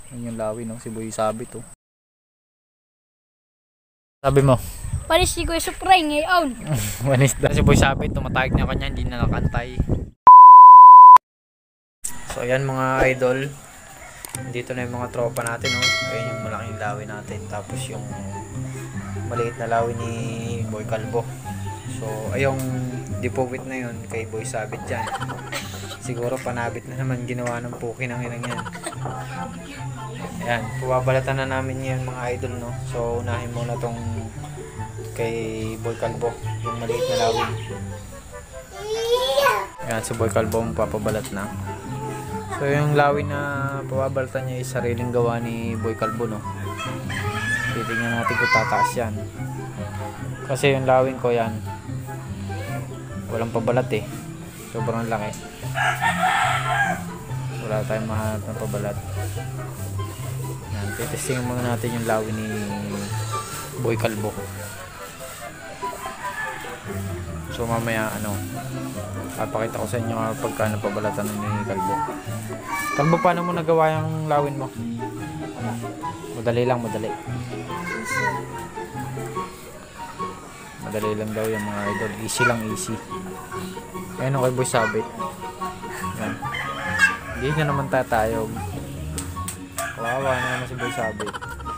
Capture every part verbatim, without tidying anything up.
Yan yung lawi no, si Boy Sabit oh. Sabi mo? Panis si Kuya Supray ngayon. Manis daw si Boy Sabit, tumatayag na kanya, hindi na nakantay. So ayan mga idol, dito na yung mga tropa natin no. Ayan yung malaking lawi natin, tapos yung maliit na lawi ni Boy Kalbo. So ayong dipowit na yun kay Boy Sabit dyan. Siguro panabit na naman ginawa ng puki ng inang yan. Ayan, pubabalatan na namin yan mga idol no. So unahin muna tong kay Boy Kalbo, yung maliit na lawi. Ayan, si Boy Kalbo papabalat na. So yung lawi na pababalatan niya ay sariling gawa ni Boy Kalbo no. Titingnan natin kung tataas yan. Kasi yung lawing ko yan, walang pabalat eh. Sobrang laki. Wala tayong mahanap ng pabalat. Yan, titestingin muna natin yung lawi ni Boy Kalbo. So mamaya ano, papakita ko sa inyo pagka napabalatan ni Kalbo. Kalbo, paano mo nagawa yung lawin mo? Madali lang, madali. Madali lang daw yung mga idol. Easy lang, easy. Ayan o kay Boy Sabit. Yan. Hindi na naman tatayog. Kawawa na naman si Boy Sabit.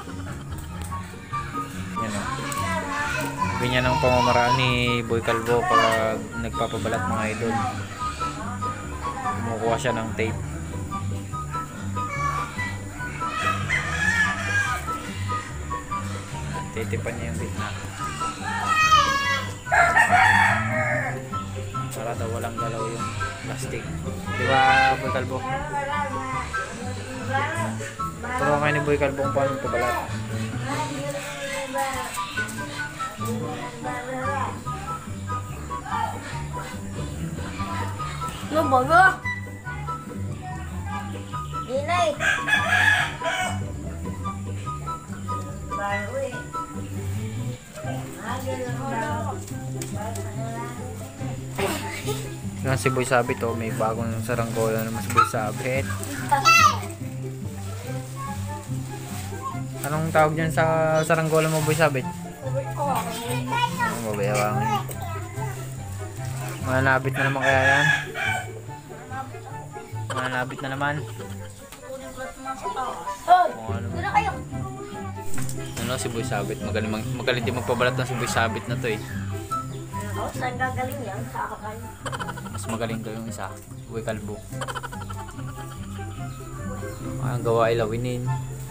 Yan o. Ganyan ang pamamaraan ni Boy Kalbo pag nagpapabalat mga idol. Kumukuha siya ng tape. Titipan niya yung gitna. Para daw walang galaw yung plastic. Di ba Boy Kalbo? Pero kayo ni Boy Kalbo kung paano pabalat. Lo bago. Inay. Baru eh. Yan si Boy Sabit oh, may bagong saranggola naman si Boy Sabit. Anong tawag dyan sa saranggola mo Boy Sabit? Oh, babayawangin. Mananabit na naman kaya yan? Mananabit na naman. Oh, ano? Ano si Boy Sabit? Magaling, magaling din magpabalat ng si Boy Sabit na to eh. Saan gagaling yan? Sa kakal. Mas magaling daw yung isa, Boy Kalbo. Ang gawa ay lawinin.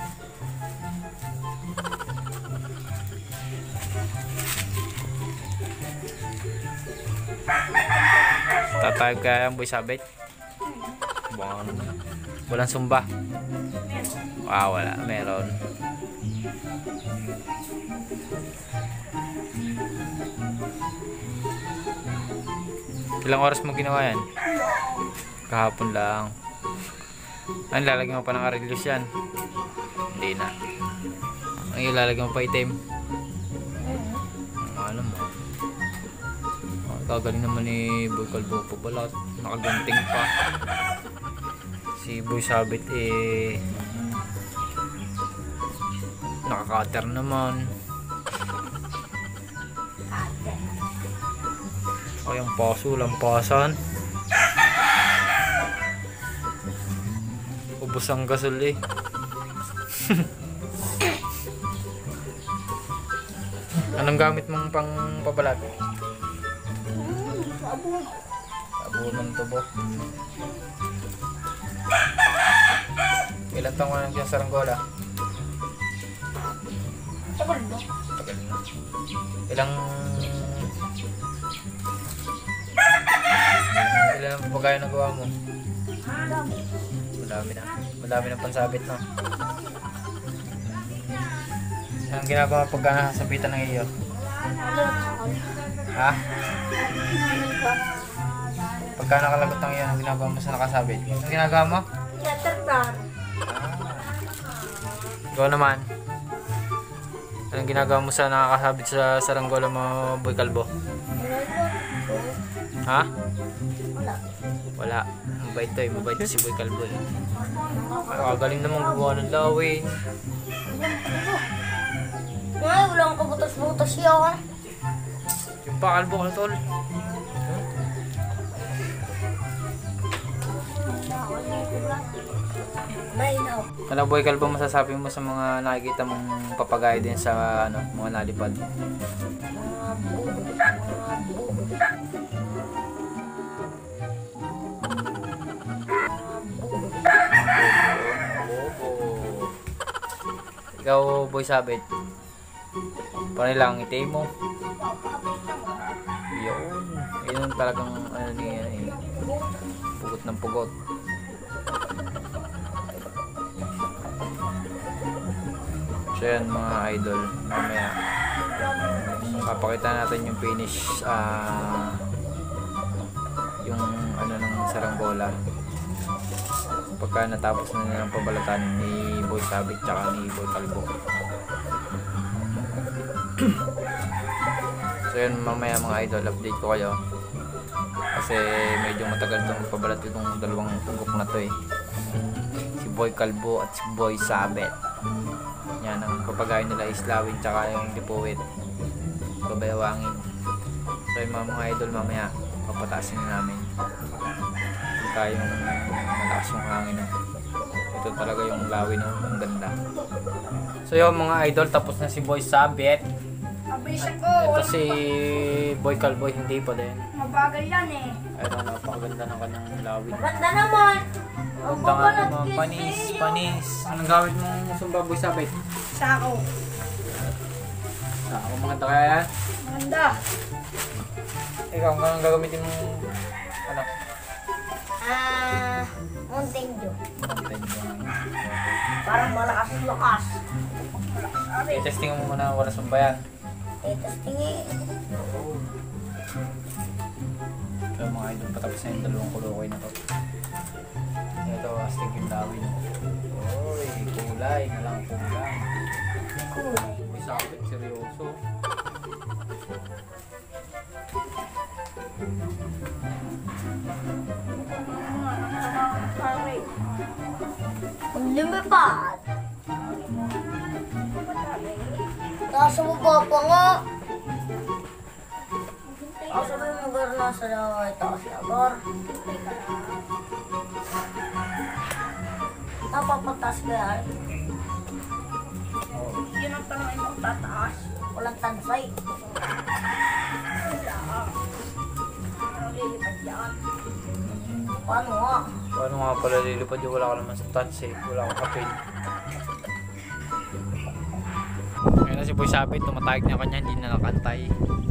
Tatayog kaya ang Boy Sabit? Buang naman. Walang sumba. Ah, wala. Meron. Ilang oras mo ginawa yan? Kahapon lang. Ang lalagyan mo pa ng arilios yan? Hindi na. Ang ilalagyan mo pa itim? Ang alam mo. Kagaling naman ni Boy Kalbo pabalat. Nakaganting pa. Si Boy Sabit eh nakakater naman. Ay, ang paso, lampasan. Ubus ang gasol eh. Anong gamit mong pang pabalat? Sabon. Sabon ng tubo. Ilan taong ka nang dyan sa saranggola? Sabon mo. Tagal na. Ilang Ilan ang papagaya na gawa mo? Madami na. Madami na pansabit no? Anong ginagawa pagka nasabitan ng iyo? Ha? Pagka nakalagot ng iyo, anong ginagawa mo sa nakasabit? Anong ginagawa mo? Yaterbar. Ikaw naman. Anong ginagawa mo sa nakakasabit sa saranggola mo, Boy Kalbo? Ha? Wala. Wala. Mabait to eh. Mabait to si Boy Kalbo eh. Ay, galing naman gumawa ng lawin. Ay, wala akong kabutas-butas yun. Yung pa kalbo ka tol. Malinaw. Ano Boy Kalbo, masasabi mo sa mga nakikita mong papagaya din sa ano, mga nalipad? Mga bubo. Mga bubo. Bobo. Ikaw Boy Sabit, paano lang ngiti mo? Yun. Yun talagang ano niya eh. Pugot ng pugot. So yan mga idol, mamaya papakita natin yung finish ah yung ano ng saranggola pagka natapos na nilang pabalatan ni Boy Sabit tsaka ni Boy Kalbo. So yun mamaya mga idol, update ko kayo kasi medyo matagal itong pabalat itong dalawang tungkok na to eh, si Boy Kalbo at si Boy Sabit. Yan ang papagay nila is lawin tsaka yung lipuwit, babayawangin. So yung mga, mga idol mamaya papataasin na namin pagka yung malakas yung hangin. Ito talaga yung lawin, no? Ang ganda. So yung mga idol, tapos na si Boy Sabit. Mabilis ako. Ito si Boy Kalbo, hindi pa din. Mabagal yan eh. Ayun, napakaganda ng kanyang lawin. Maganda naman. Ang Ganda nga babalat naman, kasi. panis, panis. Anong gawin mong sumba Boy Sabit? Sako. Ah, ako maganda kaya yan? Maganda. Ikaw, anong gagamitin mong ano? Ah, Mountain Dew. Content yung Parang malakas-lakas. Malakas. i-testing mo muna wala sumba yan. Eh, tapos tingin. So mga idol, patapos na yung dalawang kulukoy na to. Ito, astig yung lawin. Uy, kulay na lang, kulay. Kulay. Uy, Sabit, seryoso. Ang lumipad. Nasa baba pa nga. Ako sabi mo lugar nasa itaas na lugar. Napapatas ka yan. Yun ang tanong ay magtataas. Walang tansay. Wala. Parang lilipad yan. Paano nga? Paano nga pala lilipad yung wala ka naman sa touch eh. Wala akong kapil. Ngayon na si Boy Sabit, tumatayag na kanya, hindi na nakantay.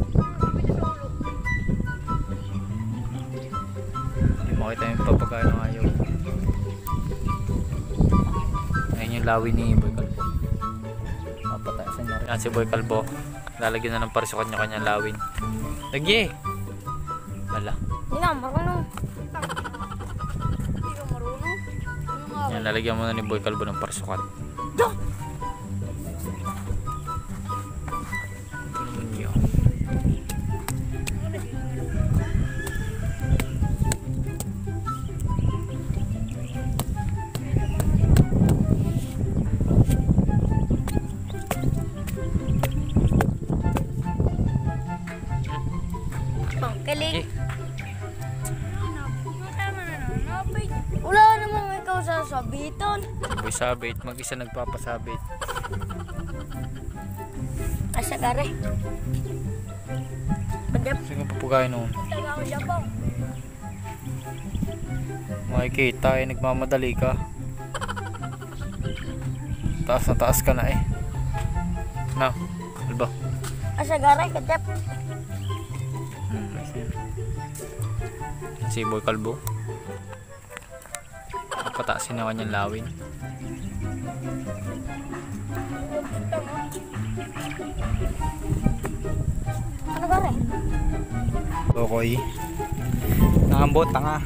Hindi makita yung papagay ng ayaw. Ngayon yung lawin ni Boy Kalbo. Mapatayasan na rin. Yan si Boy Kalbo. Lalagyan na ng pares sa kanya-kanya lawin. Lagi! Wala. Hindi na, marunong. Hindi ka marunong. Yan, lalagyan mo na ni Boy Kalbo ng parsukat. Ito naman yun. Kaling. Okay. Wala namang ikaw sasabitan. Boy Sabit, mag-isa nagpapasabit. Asa gare. Padap. Sige papugay noon. Taga ko Japong. Makikita eh, nagmamadali ka. Taas na taas ka na eh. Na, alba. Asa gare kadap. Si Boy Kalbo. Pataasin na kanyang lawin. Ano gare? Lokoy. Nakambot, tanga.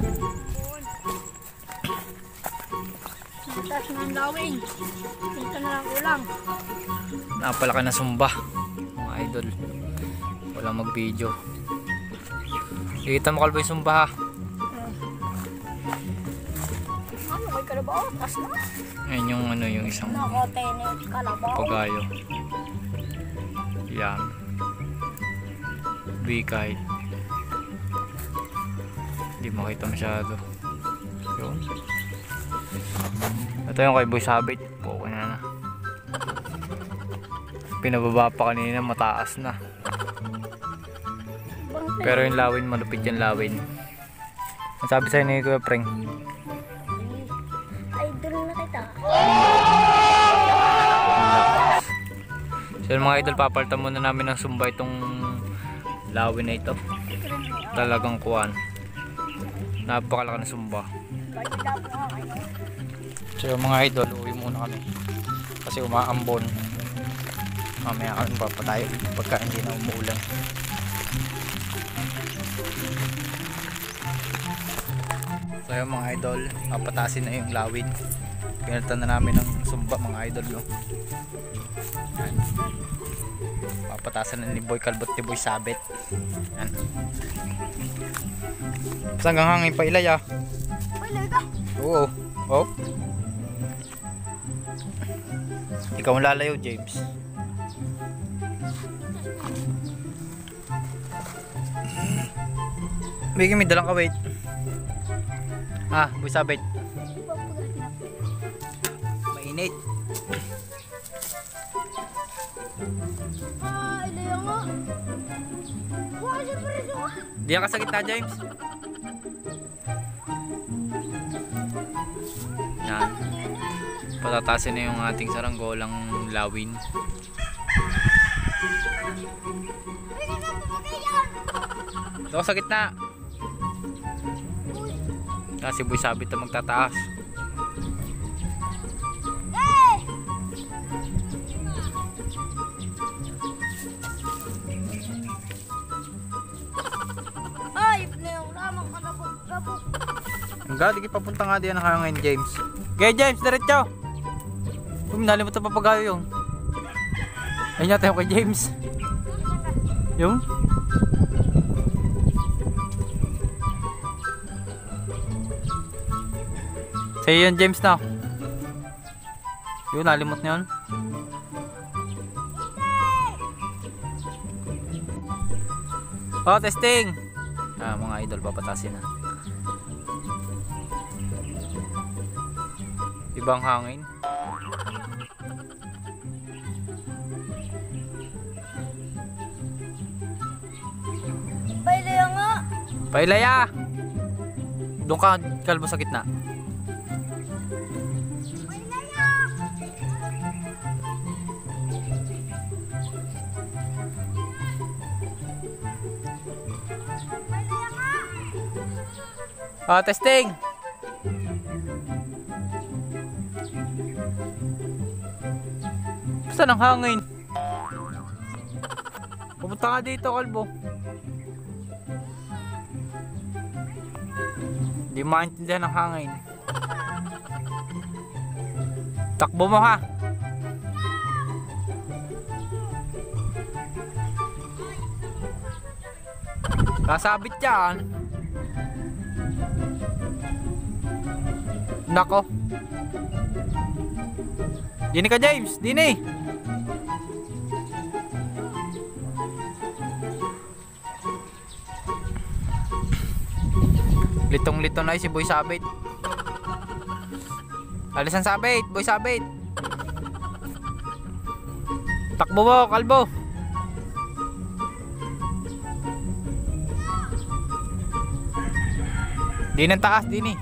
Taas ng lawing. Dito na lang ulang. Napalaki na sumba. Mga idol. Walang mag-video. Kita mo Kalbo yung sumba ha. kalabaw, tas na. Ayan yung ano, yung isang Nakote ni kalabaw. pagayo. Yan. Bikay. Hindi makita masyado. Yun. Ito yung kay Boy Sabit. Okay na na. Pinababa pa kanina, mataas na. Pero yung lawin, malupit yung lawin. Ang sabi sa'yo ni Kuya Preng? Idol na kita. So yung mga idol, papalitan muna namin ng sumba itong lawin na ito. Talagang kuwan. Napakalaki na sumba. So yung mga idol, uwi muna kami. Kasi umaambon. Mamaya kami papatayo pagka hindi na umuulan. So yung mga idol, papatasin na yung lawin. Pinalitan na namin ng sumba mga idol. Yung. Yan. Papatasan na ni Boy Kalbo at ni Boy Sabit. Yan. Basta hanggang hangin pa ilay ah. Ilay ka? Oo. Oh. Ikaw ang lalayo, James. Bigyan may dalang ka, wait. Ah, Boy Sabit. Mainit. Ah, ilay nga. Wala siya preso nga. Di ka sa gitna, James. Yan. Patatasin na yung ating saranggolang lawin. Ito sa gitna. Kasi Boy Sabit na magtataas. Ay, pinayaw lamang ka nabog-gabog. Hanggang, di papunta nga diyan ang hangin, James. Okay, James, diretso. Uy, nalimot na papagayo yung. Ayun yata yung kay James. Yung? Sa'yo yun, James, na. Yun, nalimot na yun. Oh, testing! Ah, mga idol, papatasin na. Ibang hangin. Pailaya nga. Pailaya! Doon ka, Kalbo, sa gitna. Ah, testing! Basta ng hangin. Pumunta ka dito, Kalbo. Hindi maintindihan ng hangin. Takbo mo ha. Kasabit yan. Nako. Dini ka, James. Dini. Litong-lito na si Boy Sabit. Alisan Sabit, Boy Sabit. Takbo mo, Kalbo. Di nang taas, Dini.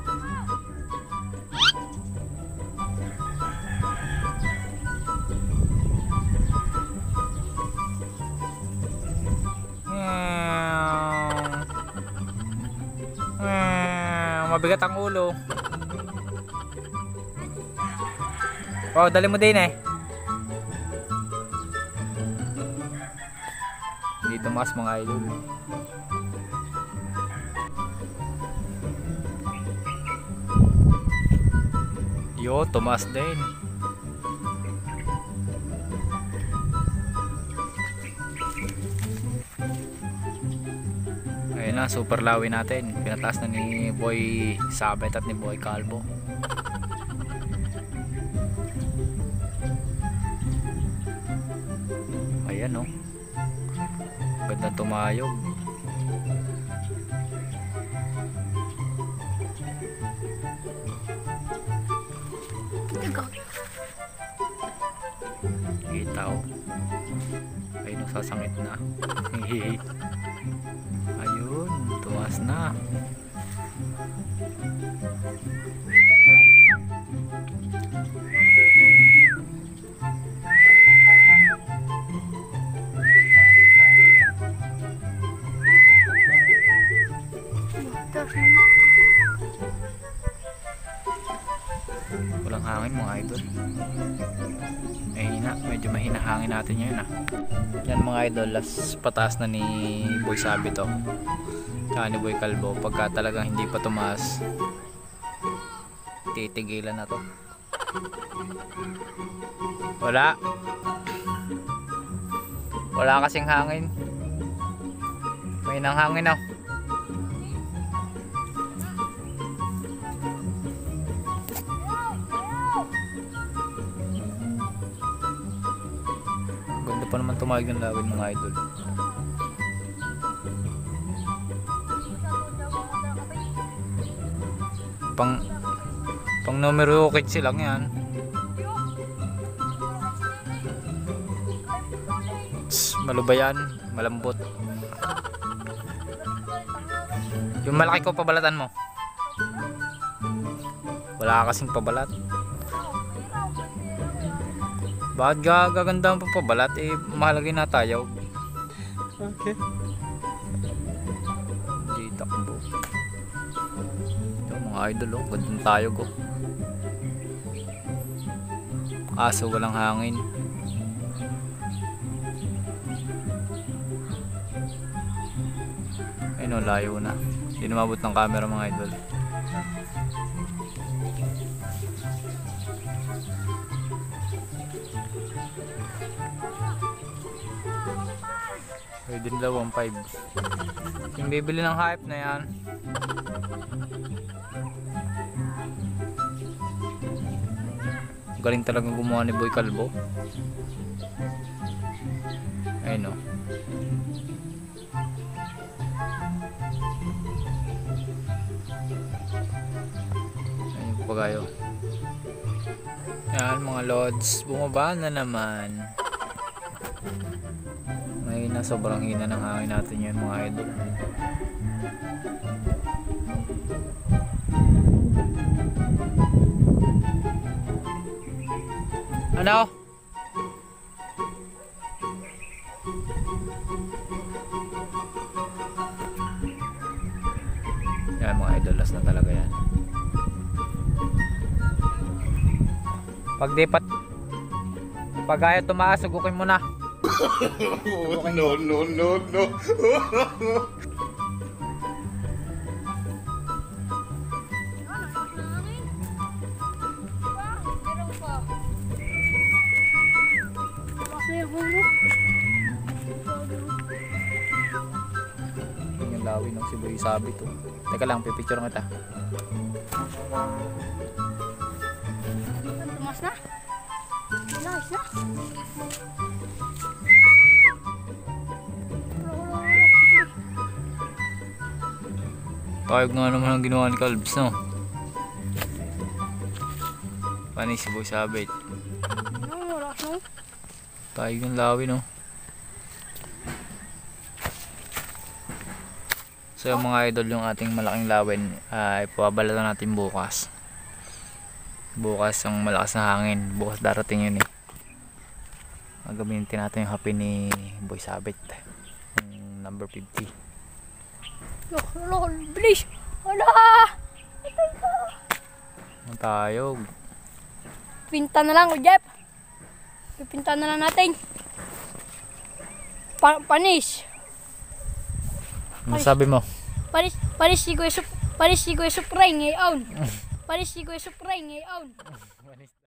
Mabigat ang ulo. Oh, dali mo din eh. Dito mas mga idol. Yo, tumas din. Ayun na, super lawin natin. Pinataas na ni Boy Sabit at ni Boy Kalbo. no. Ganda tumayog. Kita oh. Ayun, sasangit na. Ayun, tuwas na. Walang hangin mga idol. Mahina, medyo mahina hangin natin ngayon ah. Yan mga idol, last pataas na ni Boy Sabi to. Tsaka ni Boy Kalbo. Pagka talagang hindi pa tumaas, titigilan na to. Wala. Wala kasing hangin. May nang hangin ah. Ganda pa naman tumawag ng lawin mga idol. Pang pang numero kitsi lang yan. Tss, malubayan, malambot. Yung malaki ko pabalatan mo. Wala kasing pabalat. Bakit gaganda ang papabalat? Eh, mahalagay na tayo. Okay. Hindi takbo. Ito mga idol oh. Gandang tayo go. Aso walang hangin. Ayun oh, layo na. Hindi na mabot ng camera mga idol. Pwede nila one five. Yung bibili ng hype na yan. Galing talagang gumawa ni Boy Kalbo. Ayun o. Ayun pa kayo. Yan mga lods. Bumaba na naman. Na sobrang hina ng hangin natin yan mga idol. Ano? Yan mga idol, last na talaga yan. Pag di pat pag ayaw tumaas, sugukin mo na. No, no, no, no. Yung lawin ng si Boy Sabi to. Teka lang, pipicture kita. Tumas na? Nice na? Tayog nga naman ang ginawa ni Kalbs, no? Panis si Boy Sabi. Tayog ng lawin, no? So yung mga idol, yung ating malaking lawin ay pabalatan natin bukas. Bukas ang malakas na hangin. Bukas darating yun eh. Gagamitin natin yung happy ni Boy Sabit, yung number fifty. Look, look, bilis! Wala! Ang tayog. Pinta na lang, Jeff. Pipinta na lang natin. Pa panis. Ano sabi mo? Panis, panis si Kuya Sup, panis si Kuya Supray ngayon. Panis si Kuya Supray ngayon.